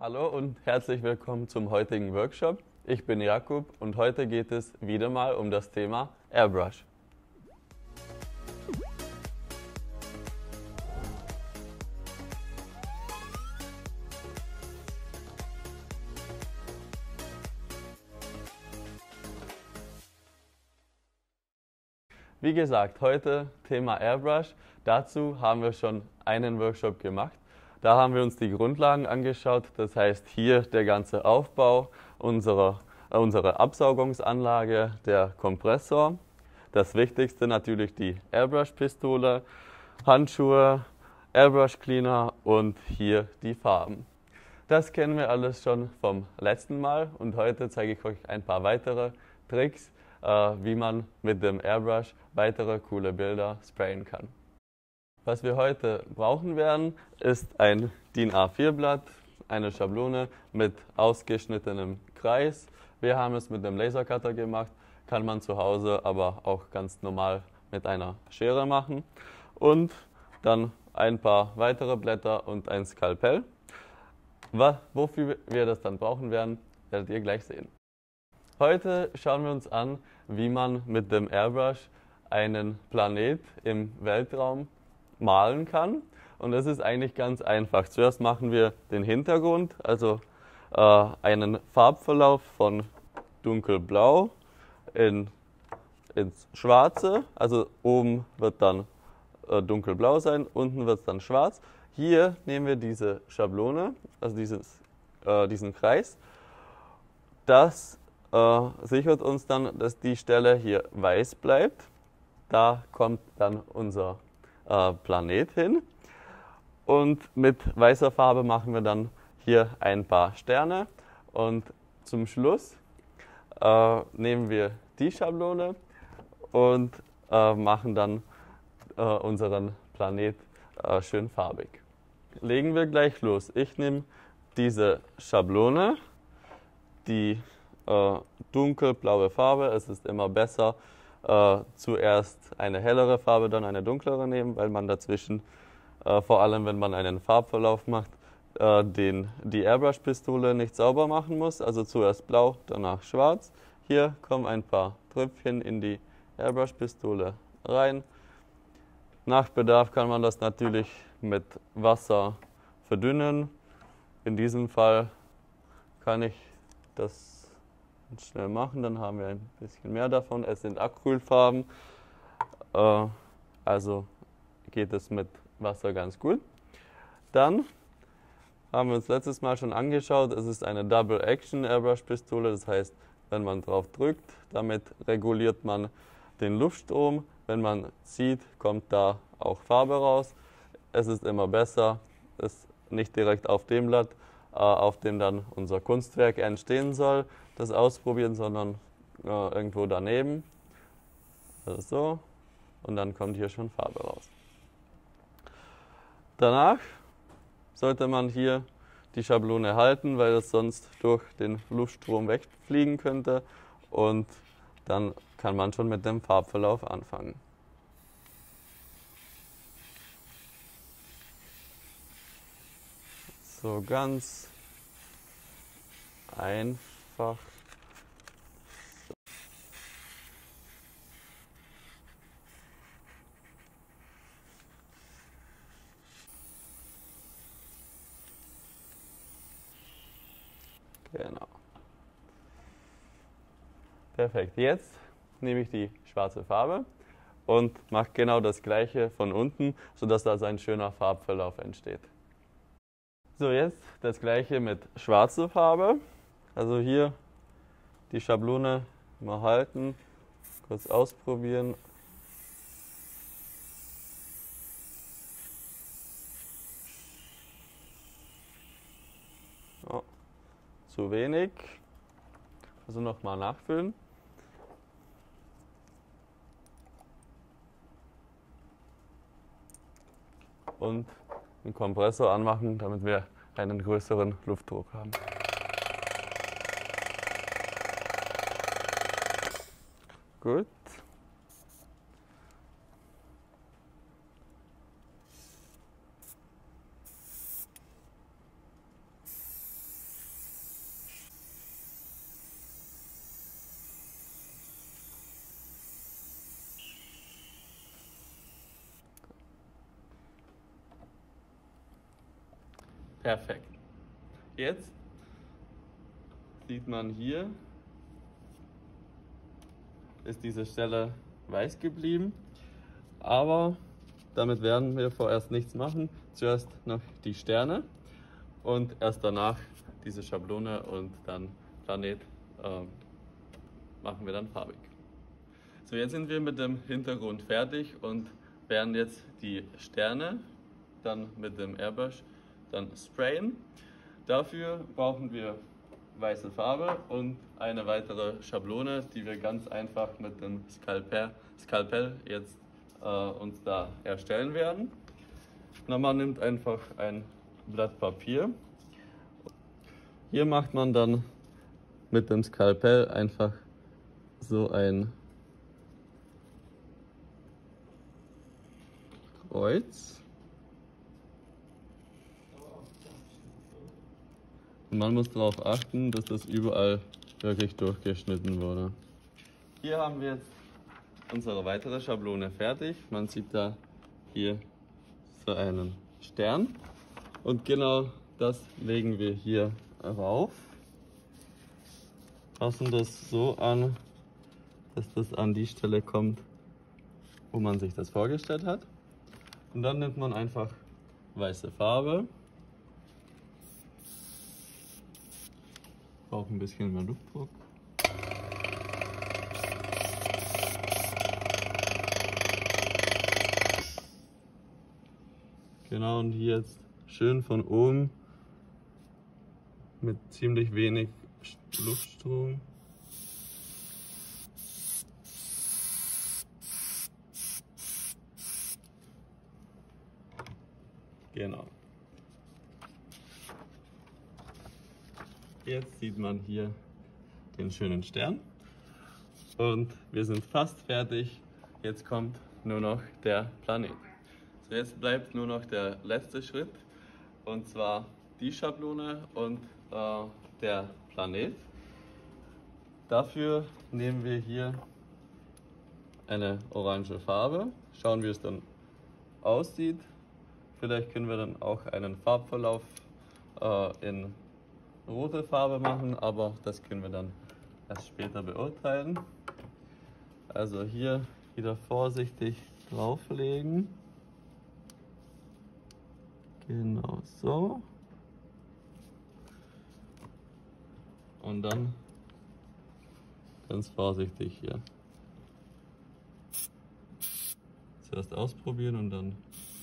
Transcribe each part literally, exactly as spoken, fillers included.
Hallo und herzlich willkommen zum heutigen Workshop. Ich bin Jakub und heute geht es wieder mal um das Thema Airbrush. Wie gesagt, heute Thema Airbrush. Dazu haben wir schon einen Workshop gemacht. Da haben wir uns die Grundlagen angeschaut, das heißt hier der ganze Aufbau unserer, äh, unserer Absaugungsanlage, der Kompressor. Das Wichtigste natürlich die Airbrush-Pistole, Handschuhe, Airbrush Cleaner und hier die Farben. Das kennen wir alles schon vom letzten Mal und heute zeige ich euch ein paar weitere Tricks, wie man mit dem Airbrush weitere coole Bilder sprayen kann. Was wir heute brauchen werden, ist ein DIN A vier Blatt, eine Schablone mit ausgeschnittenem Kreis. Wir haben es mit einem Lasercutter gemacht, kann man zu Hause aber auch ganz normal mit einer Schere machen. Und dann ein paar weitere Blätter und ein Skalpell. Wofür wir das dann brauchen werden, werdet ihr gleich sehen. Heute schauen wir uns an, wie man mit dem Airbrush einen Planet im Weltraum malen kann. Und das ist eigentlich ganz einfach. Zuerst machen wir den Hintergrund, also äh, einen Farbverlauf von dunkelblau in, ins Schwarze. Also oben wird dann äh, dunkelblau sein, unten wird es dann schwarz. Hier nehmen wir diese Schablone, also dieses, äh, diesen Kreis. Das äh, sichert uns dann, dass die Stelle hier weiß bleibt. Da kommt dann unser äh, Planet hin. Und mit weißer Farbe machen wir dann hier ein paar Sterne. Und zum Schluss äh, nehmen wir die Schablone und äh, machen dann äh, unseren Planet äh, schön farbig. Legen wir gleich los. Ich nehme diese Schablone, die äh, dunkelblaue Farbe. Es ist immer besser, äh, zuerst eine hellere Farbe, dann eine dunklere nehmen, weil man dazwischen, äh, vor allem wenn man einen Farbverlauf macht, äh, den, die Airbrush-Pistole nicht sauber machen muss. Also zuerst blau, danach schwarz. Hier kommen ein paar Tröpfchen in die Airbrush-Pistole rein. Nach Bedarf kann man das natürlich mit Wasser verdünnen. In diesem Fall kann ich das schnell machen, dann haben wir ein bisschen mehr davon. Es sind Acrylfarben, äh, also geht es mit Wasser ganz gut. Dann haben wir uns letztes Mal schon angeschaut, es ist eine Double Action Airbrush Pistole, das heißt, wenn man drauf drückt, damit reguliert man den Luftstrom. Wenn man zieht, kommt da auch Farbe raus. Es ist immer besser, es nicht direkt auf dem Blatt, äh, auf dem dann unser Kunstwerk entstehen soll, das ausprobieren, sondern äh, irgendwo daneben. Also so. Und dann kommt hier schon Farbe raus. Danach sollte man hier die Schablone halten, weil es sonst durch den Luftstrom wegfliegen könnte. Und dann kann man schon mit dem Farbverlauf anfangen. So ganz einfach. Genau. Perfekt. Jetzt nehme ich die schwarze Farbe und mache genau das gleiche von unten, sodass da so ein schöner Farbverlauf entsteht. So, jetzt das gleiche mit schwarzer Farbe. Also hier die Schablone mal halten, kurz ausprobieren. Oh, zu wenig. Also nochmal nachfüllen. Und den Kompressor anmachen, damit wir einen größeren Luftdruck haben. Gut. Perfekt. Jetzt sieht man hier, ist diese Stelle weiß geblieben, aber damit werden wir vorerst nichts machen. Zuerst noch die Sterne und erst danach diese Schablone und dann Planet äh, machen wir dann farbig. So, jetzt sind wir mit dem Hintergrund fertig und werden jetzt die Sterne dann mit dem Airbrush dann sprayen. Dafür brauchen wir weiße Farbe und eine weitere Schablone, die wir ganz einfach mit dem Skalpell, Skalpell jetzt äh, uns da erstellen werden. Na, man nimmt einfach ein Blatt Papier. Hier macht man dann mit dem Skalpell einfach so ein Kreuz. Und man muss darauf achten, dass das überall wirklich durchgeschnitten wurde. Hier haben wir jetzt unsere weitere Schablone fertig. Man sieht da hier so einen Stern. Und genau das legen wir hier rauf. Passen das so an, dass das an die Stelle kommt, wo man sich das vorgestellt hat. Und dann nimmt man einfach weiße Farbe. Braucht ein bisschen mehr Luftdruck. Genau, und hier jetzt schön von oben mit ziemlich wenig Luftstrom. Genau. Jetzt sieht man hier den schönen Stern und wir sind fast fertig. Jetzt kommt nur noch der Planet. So, jetzt bleibt nur noch der letzte Schritt und zwar die Schablone und äh, der Planet. Dafür nehmen wir hier eine orange Farbe, schauen wie es dann aussieht. Vielleicht können wir dann auch einen Farbverlauf äh, in rote Farbe machen, aber das können wir dann erst später beurteilen. Also hier wieder vorsichtig drauflegen. Genau so. Und dann ganz vorsichtig hier. Zuerst ausprobieren und dann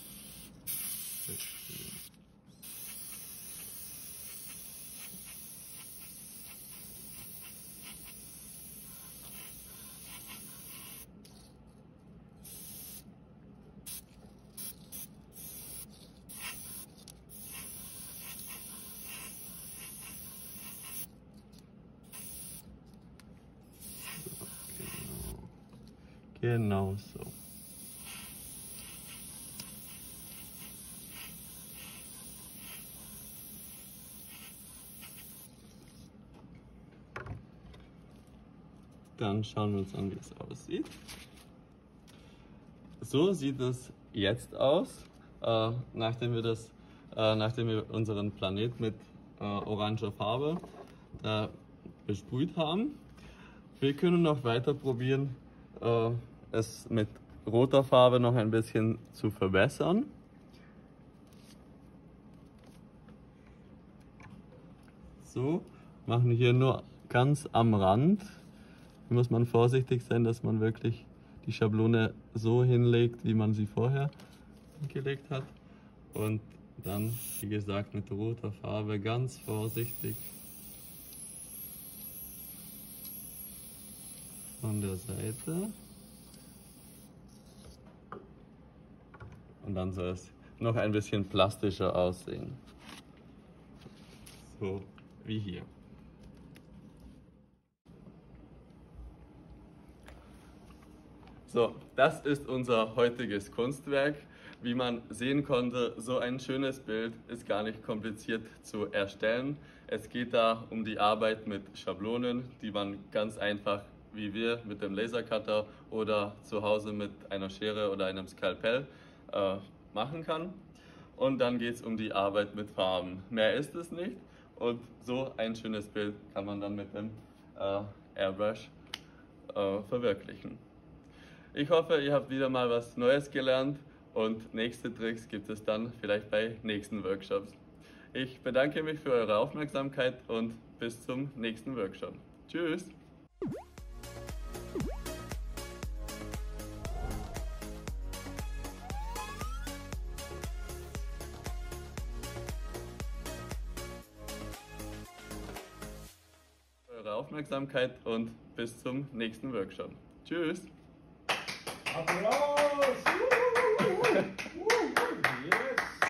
genau so. Dann schauen wir uns an, wie es aussieht. So sieht es jetzt aus, äh, nachdem wir das, äh, nachdem wir unseren Planet mit äh, oranger Farbe äh, besprüht haben. Wir können noch weiter probieren, äh, es mit roter Farbe noch ein bisschen zu verbessern. So, machen hier nur ganz am Rand. Hier muss man vorsichtig sein, dass man wirklich die Schablone so hinlegt, wie man sie vorher gelegt hat. Und dann, wie gesagt, mit roter Farbe ganz vorsichtig von der Seite. Und dann soll es noch ein bisschen plastischer aussehen. So wie hier. So, das ist unser heutiges Kunstwerk. Wie man sehen konnte, so ein schönes Bild ist gar nicht kompliziert zu erstellen. Es geht da um die Arbeit mit Schablonen, die man ganz einfach wie wir mit dem Lasercutter oder zu Hause mit einer Schere oder einem Skalpell äh, machen kann. und dann geht es um die Arbeit mit Farben. Mehr ist es nicht und so ein schönes Bild kann man dann mit dem äh, Airbrush äh, verwirklichen. Ich hoffe, ihr habt wieder mal was Neues gelernt und nächste Tricks gibt es dann vielleicht bei nächsten Workshops. Ich bedanke mich für eure Aufmerksamkeit und bis zum nächsten Workshop. Tschüss! Eure Aufmerksamkeit und bis zum nächsten Workshop. Tschüss! Applaus!